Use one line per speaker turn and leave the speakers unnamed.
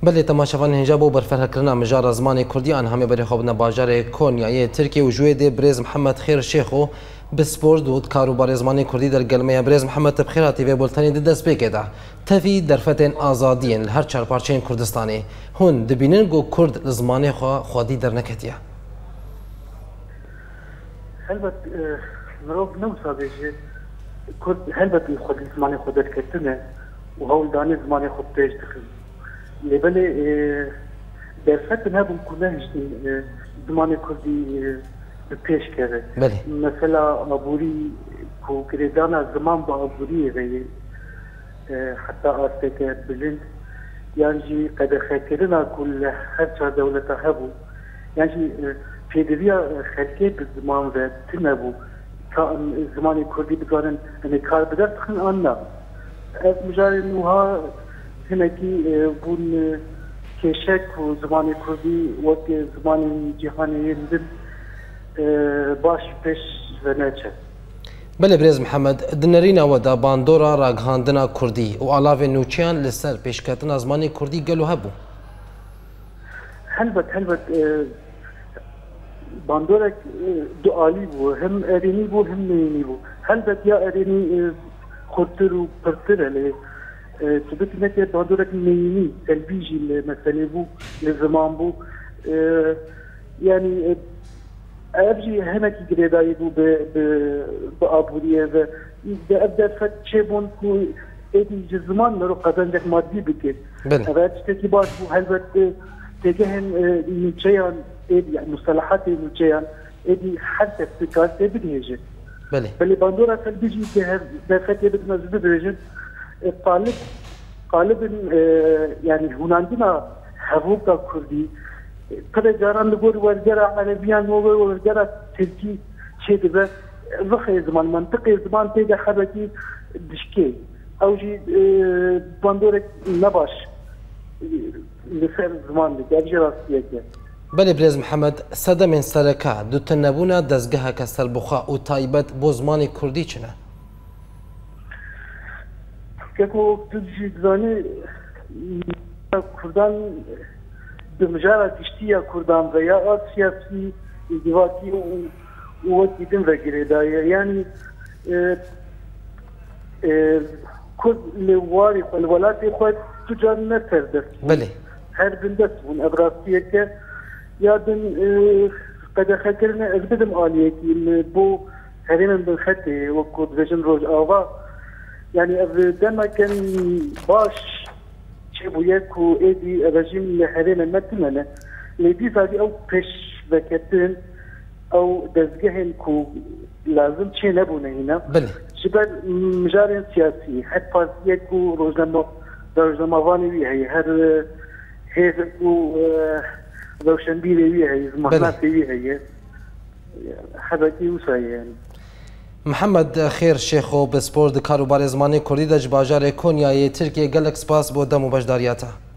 بله تماشاوان هنجا بو برفرهکرنا مجار زمان کردی آن همه بری خوابنا باجار کونیای ترکیه و جوید برز محمد خیر شیخو بسپورت و کاروبار زمان کردی در گلمه برز محمد تبخیراتی و بولتانی دست بکده تفی درفتن آزادین هر چهار پارچین کردستانی هون دبینن گو کرد زمان خودی در نکتیه
هلبت مروف نوسا بیجه کرد هلبت خود زمان خودت کتنه و هول دانی زمان خود پیش دخل لبله درفت نبود کنه هشتن زمان کردی پیش کرده مثلا عبوری کو گریدان زمان با عبوری غیر حتی آسته که بلند یعنی قد خاطرنا كل هر دولة هبو يعني في دنيا خلقية بالزمان و تنبو كان زمان كردي بقارن أن كار بدرت خن أنا مجال إنها هناكي بون كشك وزمان كردي وقت زمان جهاني يندن باش بيش وناتش
بله برز محمد دنرینا ودا باندورا راگهاندنا کردی و علاوه نوچیان لسر پیشکتنا زمانی کردی گلو هبو
هلبت باندورا دعالی بو هم ارینی بو هم نینی بو هلبت یا ارینی خودتر و پرتر هلی تبت نکه باندورا نینی تلبیجی مسئله بو لزمان بو يعني أبجي هناك جريداي بو بأبوريه و أبدأ فتشبون كو إيدي جزمان نرو قدم دك مادي بكت. أبد تكي باش بو هلبت تجهن نوتشيان إيدي مصطلحات نوتشيان إيدي حتى استكاس تبديجه. بلي باندورا فالبيجي كه دفعت بدنا زبديجه قالب يعني هنا عندنا حبوب كردي كذا جاران نقول ورجرا عربيان ورجرا تركي شيء كذا رخي زمان منطقي زمان تيجا حركي دشكي أو شيء باندورك نباش لسر زمان دك أجي راستيك
بله برز محمد صدا من سرکه دو تنبونه دزگه کسر بخوا و تایبت بو زمان کردی چنه؟
که تجی زانی کردان بمجرد اشتيا كردان ويا سياسي ديواتي ووقت دم وغيره يعني كل لواري والولات خود تجار نتردف
بله
هر بندس من ابراسيك يادن قد خكرنا اقدم اليكي بو هرينا بالخطي وقت فيجن روج اوا يعني دما كان باش بوياكو ايدي رجيم لحرينا متمنة لدي زادي او بش وكتن او دزجهن كو لازم شيء نبونه هنا
بله
شباب مجال سياسي حتى بارتيكو روزنامه واني هي هر هيزكو روشنبيلي هي زمانات هي حبتي وصاي يعني
محمد خیر شیخو بسپورت کاروبار زمانی کردی دج باجار کنیای ترکیه گلک سپاس بود دم و بجداریاته